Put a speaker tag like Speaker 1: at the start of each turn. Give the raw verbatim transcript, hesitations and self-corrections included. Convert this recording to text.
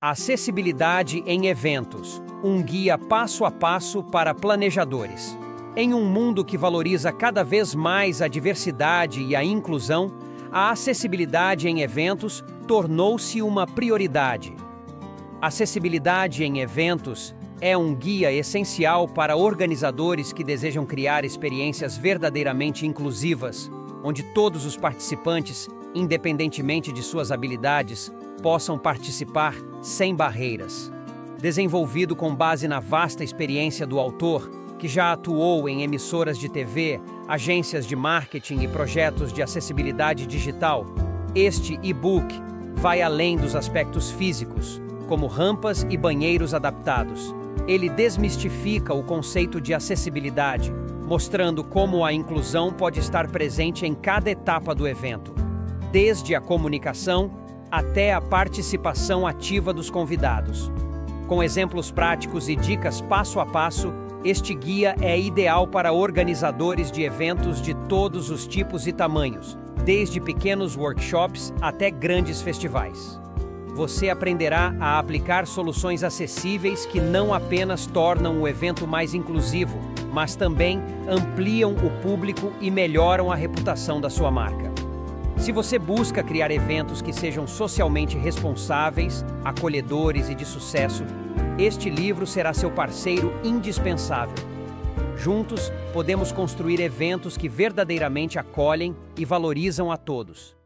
Speaker 1: Acessibilidade em eventos, um guia passo a passo para planejadores. Em um mundo que valoriza cada vez mais a diversidade e a inclusão, a acessibilidade em eventos tornou-se uma prioridade. Acessibilidade em eventos é um guia essencial para organizadores que desejam criar experiências verdadeiramente inclusivas, onde todos os participantes, independentemente de suas habilidades, possam participar sem barreiras. Desenvolvido com base na vasta experiência do autor, que já atuou em emissoras de T V, agências de marketing e projetos de acessibilidade digital, este e-book vai além dos aspectos físicos, como rampas e banheiros adaptados. Ele desmistifica o conceito de acessibilidade, mostrando como a inclusão pode estar presente em cada etapa do evento, desde a comunicação até a participação ativa dos convidados. Com exemplos práticos e dicas passo a passo, este guia é ideal para organizadores de eventos de todos os tipos e tamanhos, desde pequenos workshops até grandes festivais. Você aprenderá a aplicar soluções acessíveis que não apenas tornam o evento mais inclusivo, mas também ampliam o público e melhoram a reputação da sua marca. Se você busca criar eventos que sejam socialmente responsáveis, acolhedores e de sucesso, este livro será seu parceiro indispensável. Juntos, podemos construir eventos que verdadeiramente acolhem e valorizam a todos.